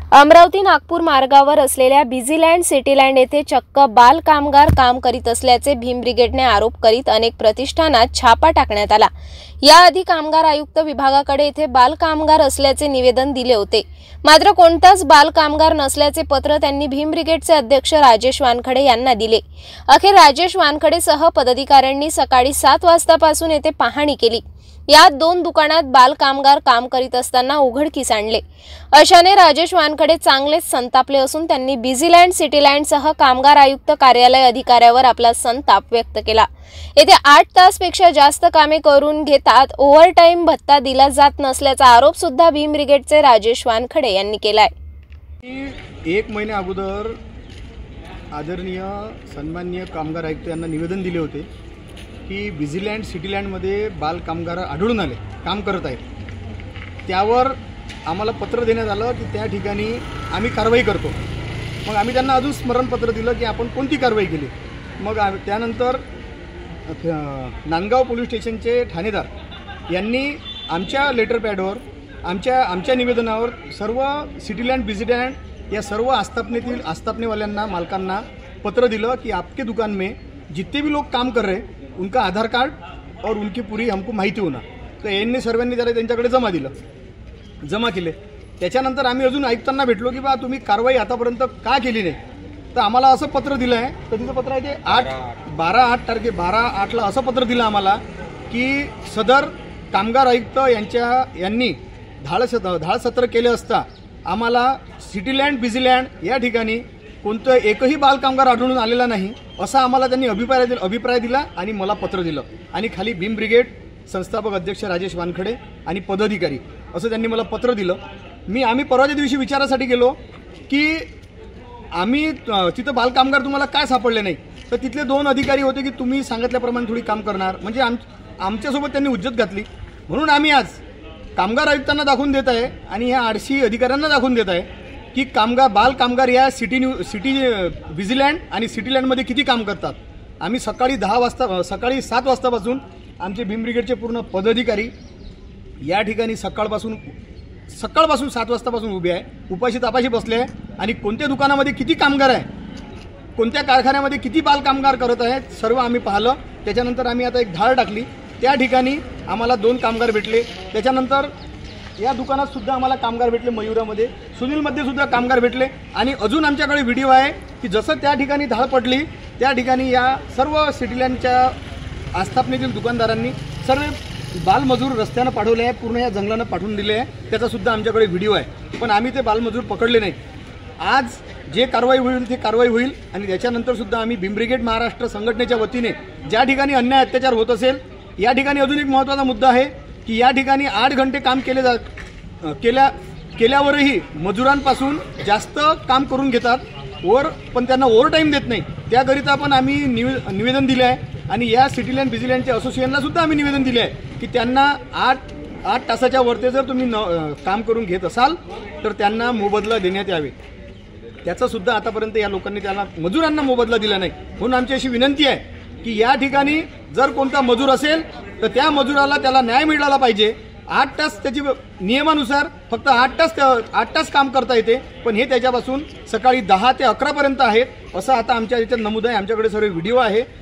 अमरावती नागपूर मार्गावर असलेल्या Busyland Cityland येथे चक्क बाल कामगार काम करीत असल्याचे भीम ब्रिगेडने आरोप करीत अनेक प्रतिष्ठानात छापा टाकण्यात आला। याआधी कामगार आयुक्त विभागाकडे येथे बाल कामगार असल्याचे निवेदन दिले होते, मात्र कोणताच बाल कामगार नसल्याचे पत्र त्यांनी भीम ब्रिगेडचे अध्यक्ष राजेश वानखडे यांना दिले। अखेर राजेश वानखडे सह पदाधिकाऱ्यांनी सकाळी 7 वाजतापासून येथे पाहणी केली। यात 2 दुकानात बाल कामगार काम करीत असताना उघडकीस आणले। अशाने राजेश वानखडे चांगलेच संतापले असून त्यांनी बिझीलँड सिटीलँड सह कामगार आयुक्त कार्यालय अधिकाऱ्यावर आपला संताप व्यक्त केला। येथे 8 तासपेक्षा जास्त कामे करून घेतात, ओव्हरटाइम भत्ता दिला जात नसल्याचा आरोप सुद्धा भीम ब्रिगेडचे राजेश वानखडे यांनी केलाय। 1 महिना अगोदर आदरणीय सन्माननीय कामगार आयुक्त यांना निवेदन दिले होते की बिझीलँड सिटीलँडमध्ये बाल कामगार आढळून आले, काम करत आहेत। त्यावर आम्हाला पत्र देण्यात आलं की त्या ठिकाणी आम्ही कारवाई करतो। मग आम्ही त्यांना अजून स्मरणपत्र दिलं की आपण कोणती कारवाई केली। मग त्यानंतर नांदगाव पोलीस स्टेशनचे ठाणेदार यांनी आमच्या लेटर पॅडवर आमच्या निवेदनावर सर्व सिटीलँड बिझीलँड या सर्व आस्थापनेवाल्यांना मालकांना पत्र दिलं कि आपके दुकान में जितने भी लोग काम कर रहे हैं उनका आधार कार्ड और उनकी पूरी हमको माहिती होना। तो यांनी सर्वांनी त्याला त्यांच्याकडे जमा केले। त्याच्यानंतर आम्ही अजून आयुक्तांना भेटलो की बा तुम्ही कारवाई आतापर्यंत का केली नाही, तर आम्हाला असं पत्र दिलं आहे। कधीचं पत्र आहे ते 12/8 असं पत्र दिलं आम्हाला की सदर कामगार आयुक्त यांनी धाड सत्र केले असता आम्हाला सिटीलँड बिझीलँड या ठिकाणी कोणतं एकही बाल कामगार आढळून आलेला नाही असा आम्हाला त्यांनी अभिप्राय दिला आणि मला पत्र दिलं। आणि खाली भीम ब्रिगेड संस्थापक अध्यक्ष राजेश वानखडे आणि पदाधिकारी असं त्यांनी मला पत्र दिलं। आम्ही परवाच्या दिवशी विचारासाठी गेलो की आम्ही तिथं बाल कामगार तुम्हाला काय सापडले नाही, तर तिथले 2 अधिकारी होते की तुम्ही सांगितल्याप्रमाणे थोडी काम करणार, म्हणजे आमच्यासोबत त्यांनी हुज्जत घातली। म्हणून आम्ही आज कामगार आयुक्तांना दाखवून देत आहे आणि ह्या आरसी अधिकाऱ्यांना दाखवून देत आहे की बाल कामगार या सिटी बिझीलँड आणि सिटीलँडमध्ये किती काम करतात। आम्ही सकाळी 7 वाजतापासून आमचे भीम ब्रिगेडचे पूर्ण पदाधिकारी या ठिकाणी सकाळपासून 7 वाजतापासून उभे आहे, उपाशी तापाशी बसले आहे आणि कोणत्या दुकानामध्ये किती कामगार आहे, कोणत्या कारखान्यामध्ये किती बाल कामगार करत आहेत सर्व आम्ही पाहिलं। त्याच्यानंतर आम्ही आता एक धाड टाकली, त्या ठिकाणी आम्हाला 2 कामगार भेटले। त्याच्यानंतर या दुकानात सुद्धा आम्हाला कामगार भेटले, मयूरामध्ये सुनीलमध्ये सुद्धा कामगार भेटले। आणि अजून आमच्याकडे व्हिडिओ आहे की जसं त्या ठिकाणी धाड पडली त्या ठिकाणी या सर्व सिटीलँडच्या आस्थापनेतील दुकानदारांनी सर्व बालमजूर रस्त्यानं पाठवले आहे, पूर्ण या जंगलानं पाठवून दिले आहे, त्याचा सुद्धा आमच्याकडे व्हिडिओ आहे। पण आम्ही ते बालमजूर पकडले नाही। आज जे कारवाई होईल ती कारवाई होईल आणि त्याच्यानंतर सुद्धा आम्ही भीम ब्रिगेड महाराष्ट्र संघटनेच्या वतीने ज्या ठिकाणी अन्याय अत्याचार होत असेल या ठिकाणी अजून एक महत्त्वाचा मुद्दा आहे की या ठिकाणी 8 घंटे काम केल्यावरही मजुरांपासून जास्त काम करून घेतात, पण त्यांना ओव्हरटाईम देत नाही। त्याकरिता पण आम्ही निवेदन दिले आहे आणि या सिटीलँड बिझीलँडच्या असोसिएशनला सुद्धा आम्ही निवेदन दिले आहे की त्यांना 8 तासाच्या वरती जर तुम्ही काम करून घेत असाल तर त्यांना मोबदला देण्यात यावे। त्याचा सुद्धा आतापर्यंत या लोकांनी मजुरांना मोबदला दिला नाही। म्हणून आमची अशी विनंती आहे की या ठिकाणी जर कोणता मजूर असेल तर त्या मजुराला त्याला न्याय मिळाला पाहिजे। 8 तास त्याची नियमानुसार फक्त 8 तास काम करता येते, पण हे त्याच्यापासून सकाळी 10 ते 11 पर्यंत आहेत असं आता आमच्या याच्यात नमूद आहे। आमच्याकडे सर्व व्हिडिओ आहे